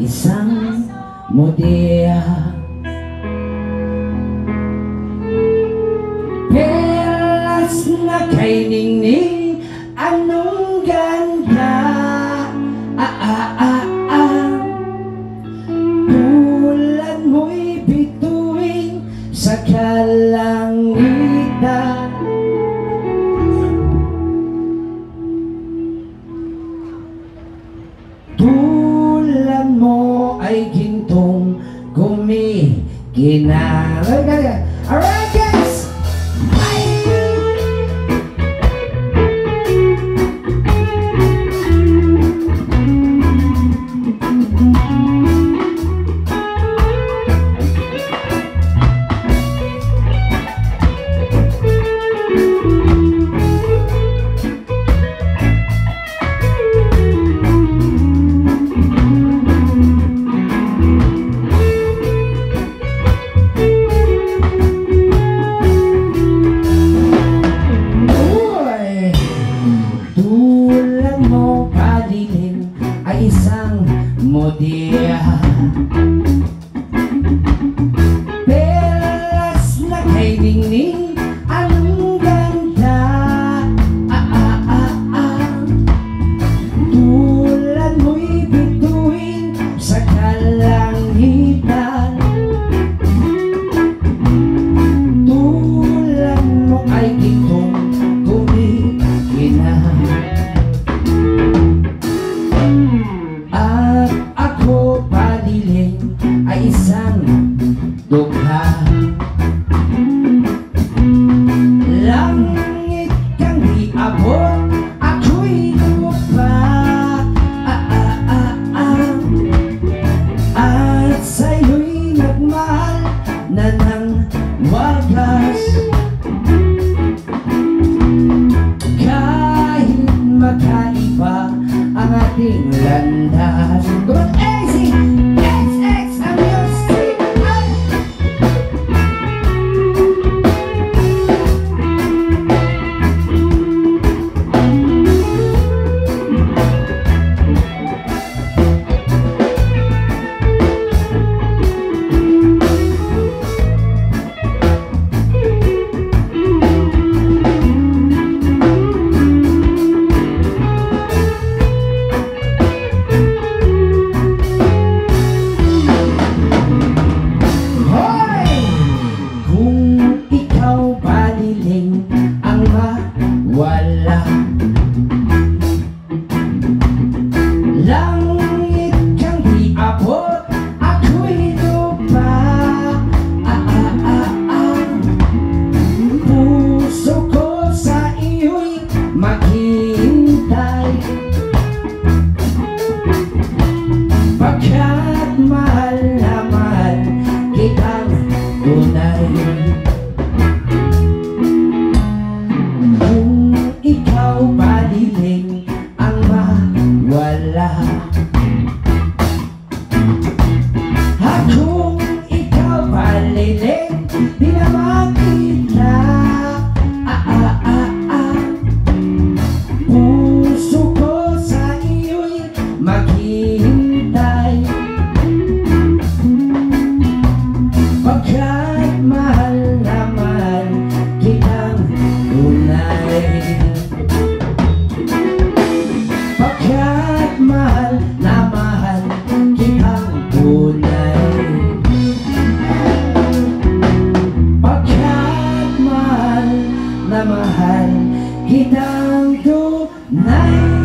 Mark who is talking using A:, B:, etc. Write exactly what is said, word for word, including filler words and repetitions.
A: isang modya. Pelas na kay ningning, anong ganda. Ah, ah, ah, ah. Tulad mo'y bituin sa kalangitan. Tulad mo ay gintong gumigina. Alright guys! Isang modya. Pelas na kay ningning, anong ganda. Ah, ah, ah, ah. Tulad mo'y bituin sa kalangitan. Tulad mo ay gintong gumigina. At ako padiling ay isang dugha. Langit kang iabot, ako'y lupa. Ah, ah, ah, ah. At sa'yo'y nagmahal na ng wagas. Kahit magkaiba ang ating landas. Good easy, X X ang music. Wala. Langit kang iabot, ako'y lupa. Ah, ah, ah, ah. Puso ko sa iyo'y maghihintay. Pagkat mahal na mahal kitang tunay. Ikaw padiling ang mawala. Akong ikaw padiling, di na makita. Ah, ah, ah, ah. Puso ko sa iyo'y maghihintay. Pagkat mahal na mahal kitang tunay. Pagkat mahal na mahal kitang tunay. Pagkat mahal na mahal kitang tunay.